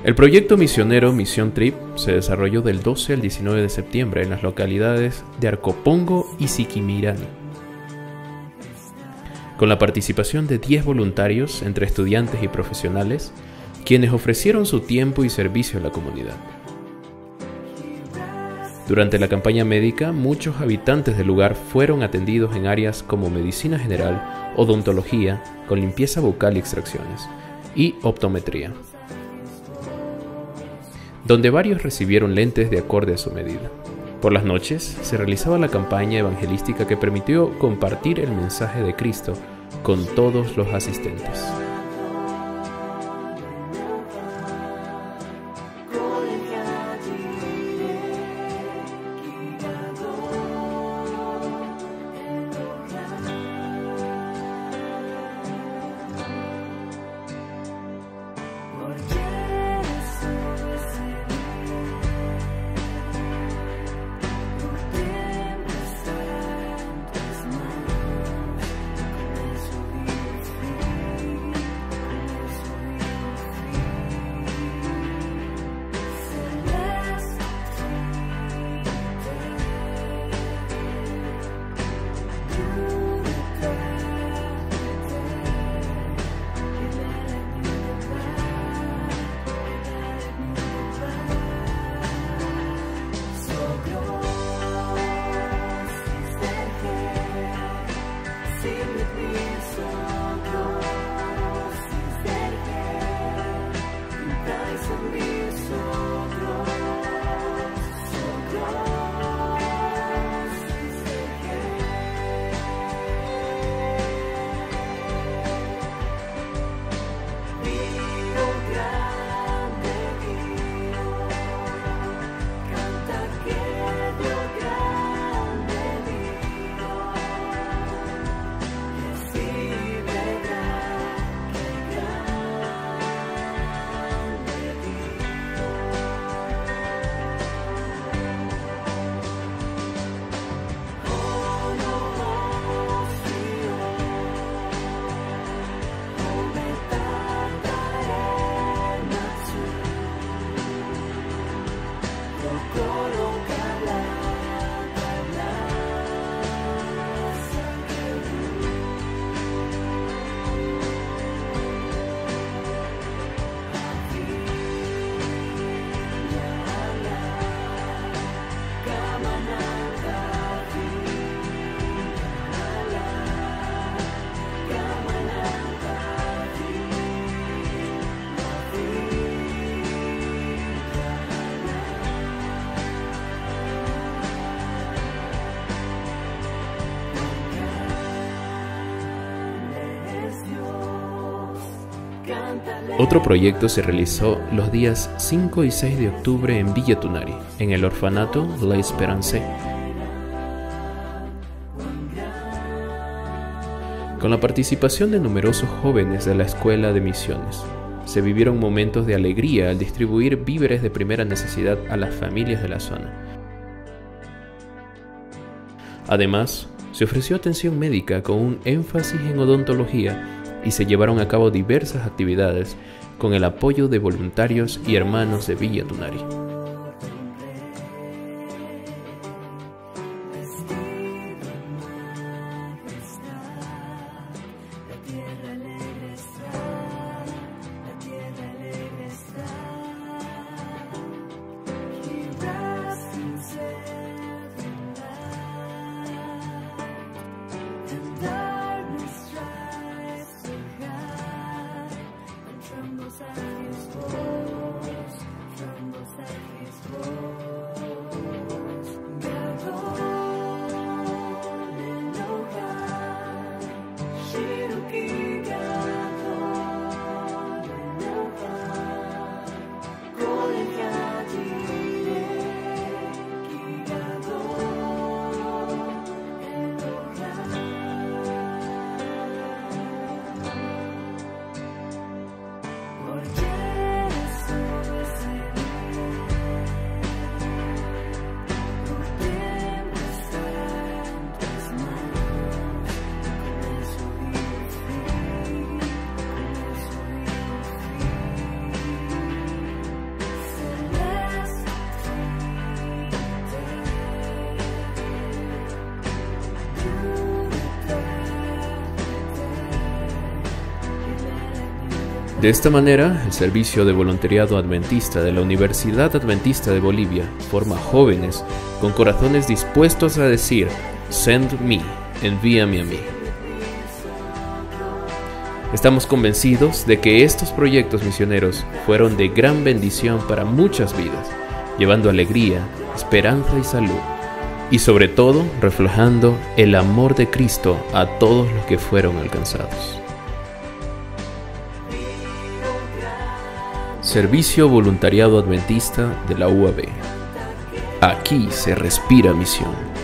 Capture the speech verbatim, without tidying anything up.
El proyecto misionero Mission Trip se desarrolló del doce al diecinueve de septiembre en las localidades de Arcopongo y Siquimirani, con la participación de diez voluntarios entre estudiantes y profesionales, quienes ofrecieron su tiempo y servicio a la comunidad. Durante la campaña médica, muchos habitantes del lugar fueron atendidos en áreas como medicina general, odontología, con limpieza bucal y extracciones, y optometría, donde varios recibieron lentes de acorde a su medida. Por las noches se realizaba la campaña evangelística que permitió compartir el mensaje de Cristo con todos los asistentes. Otro proyecto se realizó los días cinco y seis de octubre en Villa Tunari, en el orfanato La Esperance. Con la participación de numerosos jóvenes de la Escuela de Misiones, se vivieron momentos de alegría al distribuir víveres de primera necesidad a las familias de la zona. Además, se ofreció atención médica con un énfasis en odontología y se llevaron a cabo diversas actividades con el apoyo de voluntarios y hermanos de Villa Tunari. Trembles at his voice, trembles at De esta manera, el Servicio de Voluntariado Adventista de la Universidad Adventista de Bolivia forma jóvenes con corazones dispuestos a decir: Send me, envíame a mí. Estamos convencidos de que estos proyectos misioneros fueron de gran bendición para muchas vidas, llevando alegría, esperanza y salud, y sobre todo reflejando el amor de Cristo a todos los que fueron alcanzados. Servicio Voluntariado Adventista de la U A B. Aquí se respira misión.